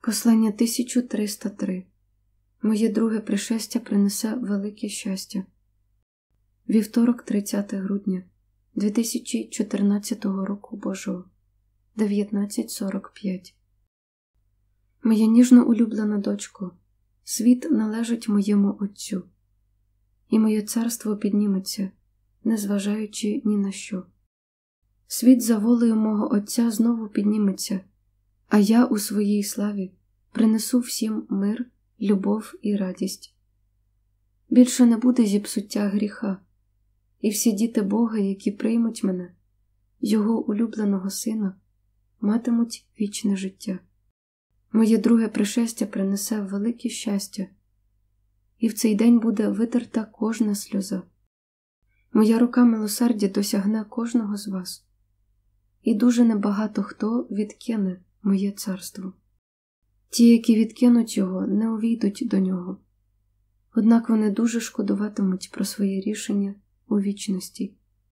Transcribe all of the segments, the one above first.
Послання 1303. Моє друге пришестя принесе велике щастя. Вівторок, 30 грудня 2014 року Божого, 19:45. Моя ніжно улюблена дочко, світ належить моєму Отцю, і моє царство підніметься, незважаючи ні на що. Світ за волею мого Отця знову підніметься, а я у своїй славі принесу всім мир, любов і радість. Більше не буде зіпсуття гріха, і всі діти Бога, які приймуть мене, Його улюбленого Сина, матимуть вічне життя. Моє друге пришестя принесе велике щастя, і в цей день буде витерта кожна сльоза. Моя рука милосердя досягне кожного з вас, і дуже небагато хто відкине моє царство. Ті, які відкинуть його, не увійдуть до нього, однак вони дуже шкодуватимуть про своє рішення у вічності.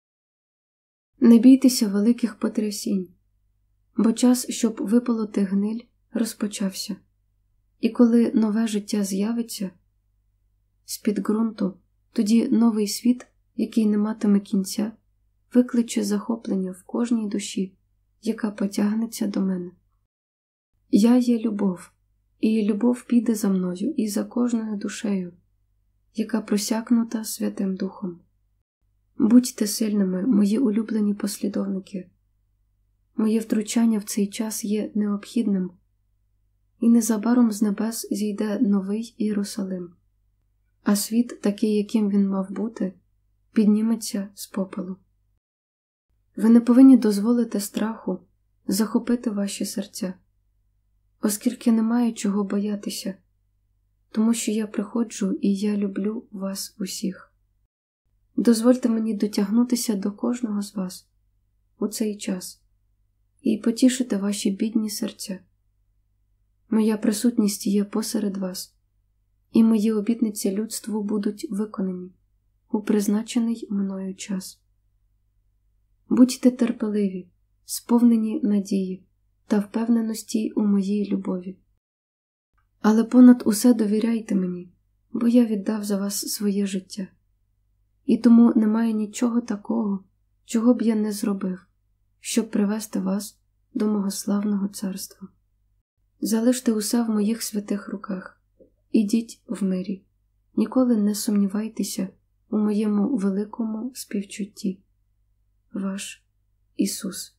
Не бійтеся великих потрясінь, бо час, щоб виполоти гниль, розпочався, і коли нове життя з'явиться з-під ґрунту, тоді новий світ, який не матиме кінця, викличе захоплення в кожній душі, яка потягнеться до мене. Я є любов, і любов піде за мною і за кожною душею, яка просякнута Святим Духом. Будьте сильними, мої улюблені послідовники. Моє втручання в цей час є необхідним, і незабаром з небес зійде новий Єрусалим, а світ, такий, яким він мав бути, підніметься з попелу. Ви не повинні дозволити страху захопити ваші серця, оскільки немає чого боятися, тому що я приходжу і я люблю вас усіх. Дозвольте мені дотягнутися до кожного з вас у цей час і потішити ваші бідні серця. Моя присутність є посеред вас, і мої обітниці людству будуть виконані у призначений мною час. Будьте терпеливі, сповнені надії та впевненості у моїй любові. Але понад усе довіряйте мені, бо я віддав за вас своє життя. І тому немає нічого такого, чого б я не зробив, щоб привести вас до мого славного царства. Залиште усе в моїх святих руках. Ідіть в мирі. Ніколи не сумнівайтеся у моєму великому співчутті. Ваш Ісус.